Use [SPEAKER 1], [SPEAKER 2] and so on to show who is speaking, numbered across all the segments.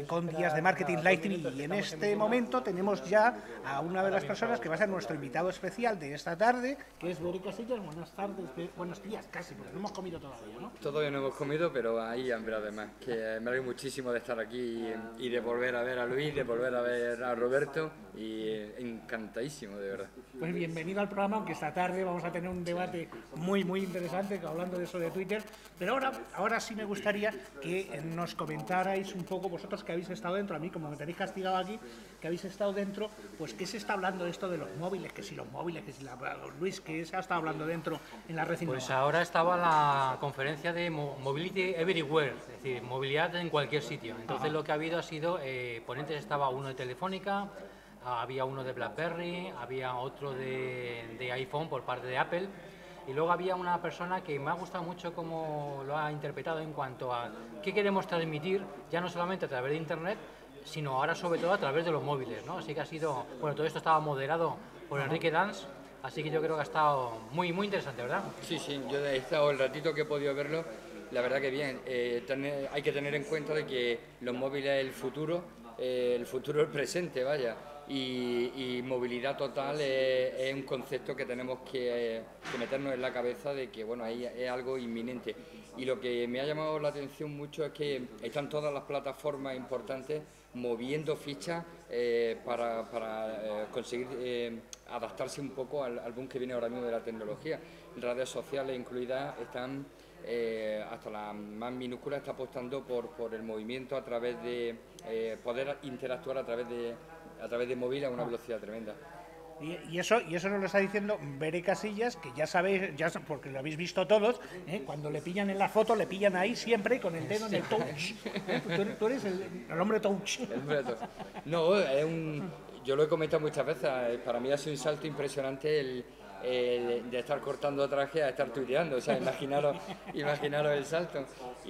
[SPEAKER 1] con Guías de Marketing Live TV. Y en este momento tenemos ya a una de las personas que va a ser nuestro invitado especial de esta tarde, que es Bere Casillas. Buenas tardes, buenos días casi, porque no hemos comido todavía, ¿no?
[SPEAKER 2] Todavía no hemos comido, pero hay hambre además, que me alegro muchísimo de estar aquí y de volver a ver a Luis, de volver a ver a Roberto, y encantadísimo, de verdad.
[SPEAKER 1] Pues bienvenido al programa, aunque esta tarde vamos a tener un debate muy interesante hablando de eso de Twitter, pero ahora sí me gustaría que nos comentarais un poco, vosotros que habéis estado dentro, a mí como me tenéis castigado aquí, que habéis estado dentro, pues qué se está hablando de esto de los móviles, que si los móviles, que si Luis, que se ha estado hablando dentro en la red
[SPEAKER 3] Pues
[SPEAKER 1] innovadora.
[SPEAKER 3] ahora estaba la conferencia de Mobility Everywhere, es decir, movilidad en cualquier sitio. Entonces lo que ha habido ha sido, ponentes estaba uno de Telefónica, había uno de BlackBerry, había otro de iPhone por parte de Apple, y luego había una persona que me ha gustado mucho cómo lo ha interpretado en cuanto a qué queremos transmitir, ya no solamente a través de Internet, sino ahora sobre todo a través de los móviles, ¿no? Así que ha sido, bueno, todo esto estaba moderado por Enrique Dans, así que yo creo que ha estado muy interesante, ¿verdad?
[SPEAKER 2] Sí, yo he estado el ratito que he podido verlo, la verdad que bien. Hay que tener en cuenta de que los móviles es el futuro es el presente, vaya. Y movilidad total es un concepto que tenemos que meternos en la cabeza de que bueno, ahí es algo inminente. Y lo que me ha llamado la atención mucho es que están todas las plataformas importantes moviendo fichas para conseguir adaptarse un poco al boom que viene ahora mismo de la tecnología. Redes sociales incluidas están, hasta la más minúscula está apostando por el movimiento a través de poder interactuar a través de móvil a una velocidad tremenda.
[SPEAKER 1] Y eso nos lo está diciendo Bere Casillas, que ya sabéis, porque lo habéis visto todos, cuando le pillan en la foto, le pillan ahí siempre con el dedo en el touch. Tú eres el hombre touch.
[SPEAKER 2] No, yo lo he comentado muchas veces, para mí ha sido un salto impresionante de estar cortando traje a estar tuiteando, o sea, imaginaros el salto.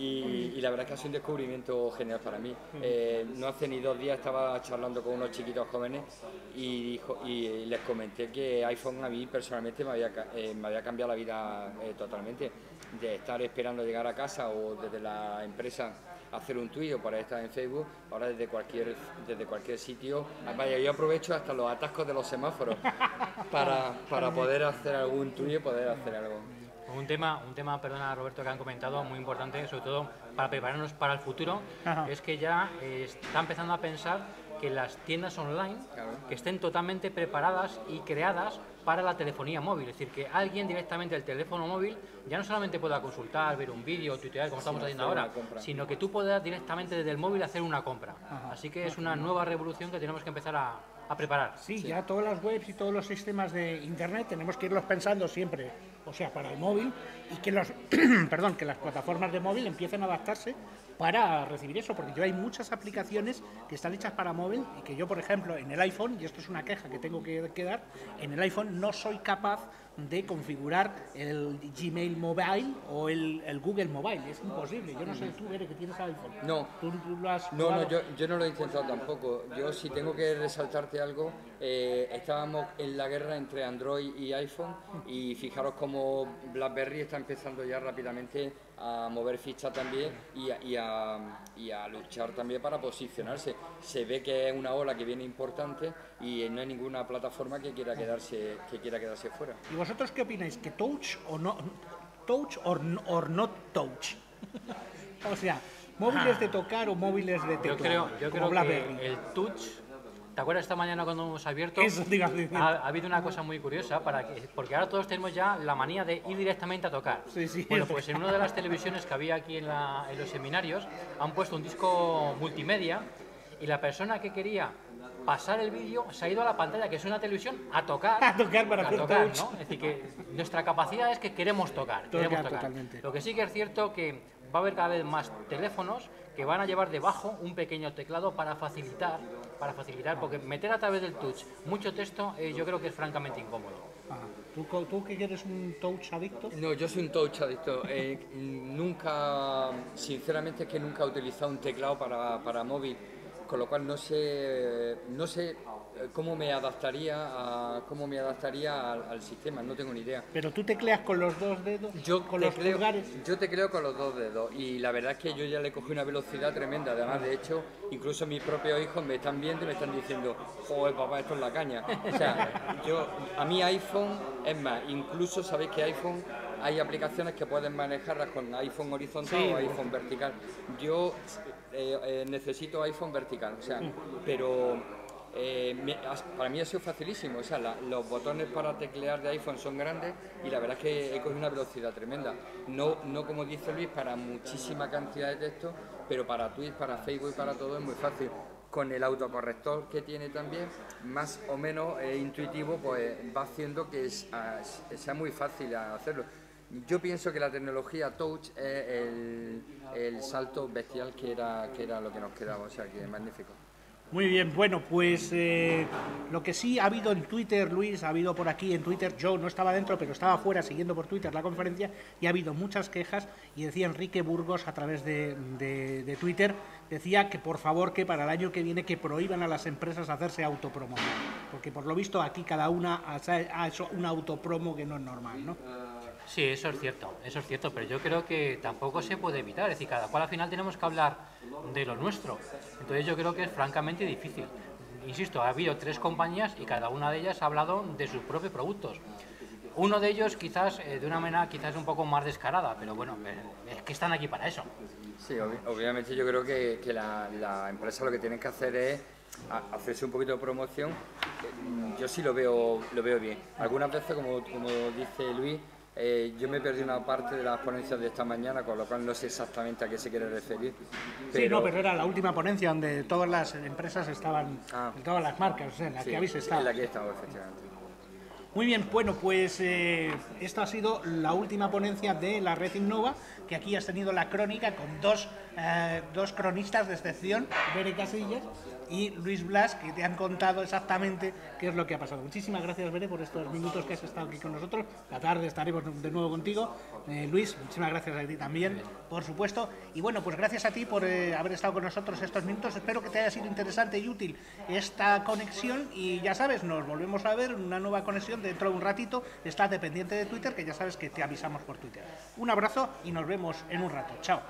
[SPEAKER 2] Y la verdad es que ha sido un descubrimiento genial para mí. No hace ni 2 días estaba charlando con unos chiquitos jóvenes y les comenté que iPhone a mí personalmente me había cambiado la vida totalmente, de estar esperando llegar a casa o desde la empresa hacer un tuit o para estar en Facebook, ahora desde cualquier sitio. Vaya, yo aprovecho hasta los atascos de los semáforos para poder hacer algún tuit y poder hacer algo.
[SPEAKER 3] Un tema, perdona Roberto, que han comentado, muy importante, sobre todo para prepararnos para el futuro, es que ya está empezando a pensar que las tiendas online que estén totalmente preparadas y creadas para la telefonía móvil, es decir, que alguien directamente del teléfono móvil ya no solamente pueda consultar, ver un vídeo, tuitear como estamos haciendo ahora, sino que tú puedas directamente desde el móvil hacer una compra. Así que es una nueva revolución que tenemos que empezar a preparar.
[SPEAKER 1] Sí, ya todas las webs y todos los sistemas de internet tenemos que irlos pensando siempre, o sea, para el móvil, y que que las plataformas de móvil empiecen a adaptarse para recibir eso, porque yo hay muchas aplicaciones que están hechas para móvil y que yo, por ejemplo, en el iPhone, y esto es una queja que tengo que dar, en el iPhone no soy capaz de configurar el Gmail Mobile o el Google Mobile, es imposible. Yo no sé, tú, Bere, que tienes iPhone.
[SPEAKER 2] No,
[SPEAKER 1] ¿Tú lo has
[SPEAKER 2] yo no lo he intentado tampoco. Yo si tengo que resaltarte algo, estábamos en la guerra entre Android y iPhone, y fijaros cómo BlackBerry está empezando ya rápidamente a mover fichas también y a luchar también para posicionarse. Se ve que es una ola que viene importante y no hay ninguna plataforma que quiera quedarse fuera.
[SPEAKER 1] ¿Y vosotros qué opináis? ¿Que touch o no? ¿Touch or not touch? O sea, móviles de tocar o móviles de teclado.
[SPEAKER 3] Yo creo que el touch. ¿Te acuerdas esta mañana cuando hemos abierto?
[SPEAKER 1] Eso,
[SPEAKER 3] ha habido una cosa muy curiosa, porque ahora todos tenemos ya la manía de ir directamente a tocar.
[SPEAKER 1] Sí.
[SPEAKER 3] Bueno, pues en una de las televisiones que había aquí en los seminarios han puesto un disco multimedia y la persona que quería pasar el vídeo se ha ido a la pantalla, que es una televisión, a tocar,
[SPEAKER 1] para hacer
[SPEAKER 3] tocar,
[SPEAKER 1] touch.
[SPEAKER 3] ¿no? Es decir, que nuestra capacidad es que queremos tocar.
[SPEAKER 1] Totalmente.
[SPEAKER 3] Lo que sí que es cierto que va a haber cada vez más teléfonos que van a llevar debajo un pequeño teclado para facilitar, porque meter a través del touch mucho texto yo creo que es francamente incómodo.
[SPEAKER 1] ¿Tú que eres un touch adicto?
[SPEAKER 2] No, yo soy un touch adicto. Sinceramente es que nunca he utilizado un teclado para móvil con lo cual no sé cómo me adaptaría al sistema, no tengo ni idea.
[SPEAKER 1] Pero tú tecleas con los dos dedos, con los pulgares.
[SPEAKER 2] Yo tecleo con los dos dedos y la verdad es que yo ya le cogí una velocidad tremenda. Además, de hecho, incluso mis propios hijos me están viendo y me están diciendo, joder, papá, esto es la caña. O sea, a mí iPhone, es más, incluso sabéis que iPhone hay aplicaciones que pueden manejarlas con iPhone horizontal o iPhone vertical. Yo necesito iPhone vertical, o sea, pero para mí ha sido facilísimo. O sea, los botones para teclear de iPhone son grandes y la verdad es que he cogido una velocidad tremenda. No como dice Luis, para muchísima cantidad de texto, pero para Twitch, para Facebook y para todo es muy fácil. Con el autocorrector que tiene también, más o menos intuitivo, pues va haciendo que sea muy fácil hacerlo. Yo pienso que la tecnología Touch es el salto bestial que era lo que nos quedaba, o sea que es magnífico.
[SPEAKER 1] Muy bien, bueno, pues lo que sí ha habido en Twitter, Luis, ha habido por aquí en Twitter, yo no estaba dentro, pero estaba fuera siguiendo por Twitter la conferencia y ha habido muchas quejas y decía Enrique Burgos a través de Twitter, decía que por favor que para el año que viene que prohíban a las empresas hacerse autopromoción, porque por lo visto aquí cada una ha hecho un autopromo que no es normal, ¿no?
[SPEAKER 3] Sí, eso es cierto, pero yo creo que tampoco se puede evitar, es decir, cada cual al final tenemos que hablar de lo nuestro, entonces yo creo que es francamente difícil. Insisto, ha habido 3 compañías y cada una de ellas ha hablado de sus propios productos. Uno de ellos quizás de una manera quizás un poco más descarada, pero bueno, es que están aquí para eso.
[SPEAKER 2] Sí, obviamente yo creo que la empresa lo que tiene que hacer es hacerse un poquito de promoción. Yo sí lo veo bien. Algunas veces, como dice Luis, yo me perdí una parte de las ponencias de esta mañana, con lo cual no sé exactamente a qué se quiere referir.
[SPEAKER 1] Pero era la última ponencia donde todas las empresas estaban, todas las marcas, o sea, en la que habéis estado.
[SPEAKER 2] En la que he estado, efectivamente.
[SPEAKER 1] Muy bien, bueno, pues esta ha sido la última ponencia de la Red Innova, que aquí has tenido la crónica con dos cronistas de excepción, Bere Casillas y Luis Blas, que te han contado exactamente qué es lo que ha pasado. Muchísimas gracias, Bere, por estos minutos que has estado aquí con nosotros. La tarde estaremos de nuevo contigo. Luis, muchísimas gracias a ti también, por supuesto. Y bueno, pues gracias a ti por haber estado con nosotros estos minutos. Espero que te haya sido interesante y útil esta conexión y ya sabes, nos volvemos a ver en una nueva conexión dentro de un ratito. Estás dependiente de Twitter, que ya sabes que te avisamos por Twitter. Un abrazo y nos vemos en un rato. Chao.